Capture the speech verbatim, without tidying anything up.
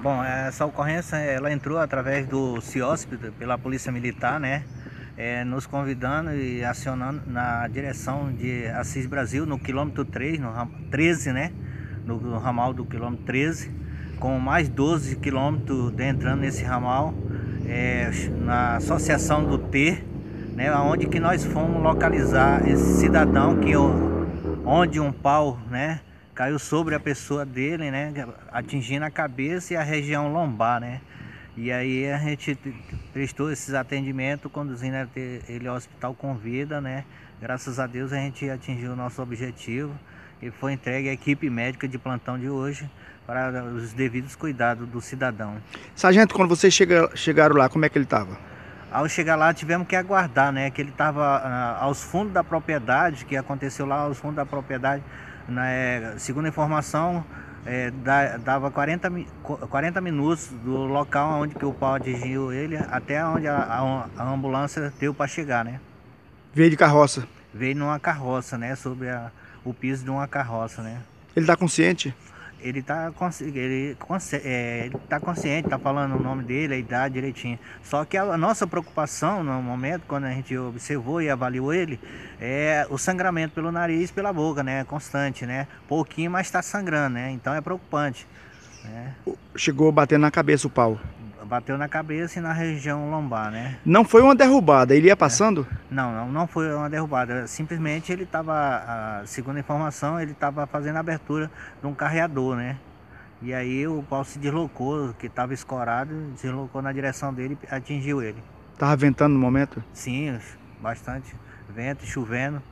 Bom, essa ocorrência ela entrou através do CIOSP, pela Polícia Militar, né? É, nos convidando e acionando na direção de Assis Brasil, no quilômetro três, no ram- treze, né? No, no ramal do quilômetro treze, com mais doze quilômetros entrando nesse ramal, é, na associação do T, né? Onde que nós fomos localizar esse cidadão que eu, onde um pau, né, caiu sobre a pessoa dele, né, atingindo a cabeça e a região lombar, né. E aí a gente prestou esses atendimentos, conduzindo ele ao hospital com vida, né. Graças a Deus a gente atingiu o nosso objetivo e foi entregue à equipe médica de plantão de hoje para os devidos cuidados do cidadão. Sargento, quando vocês chega, chegaram lá, como é que ele estava? Ao chegar lá tivemos que aguardar, né, que ele estava ah, aos fundos da propriedade, que aconteceu lá aos fundos da propriedade, né, segundo a informação, é, dava quarenta, quarenta minutos do local onde que o pau atingiu ele até onde a, a, a ambulância deu para chegar, né. Veio de carroça. Veio numa carroça, né, sobre a, o piso de uma carroça, né. Ele está consciente? Ele está ele, é, ele tá consciente, tá falando o nome dele, a idade direitinho. Só que a nossa preocupação no momento, quando a gente observou e avaliou ele, é o sangramento pelo nariz e pela boca, né? Constante, né? Pouquinho, mas está sangrando, né? Então é preocupante, né? Chegou batendo na cabeça o pau. Bateu na cabeça e na região lombar, né? Não foi uma derrubada, ele ia passando? Não, não, não foi uma derrubada. Simplesmente ele estava, segundo a informação, ele estava fazendo a abertura de um carreador, né? E aí o pau se deslocou, que estava escorado, deslocou na direção dele e atingiu ele. Tava ventando no momento? Sim, bastante vento, chovendo.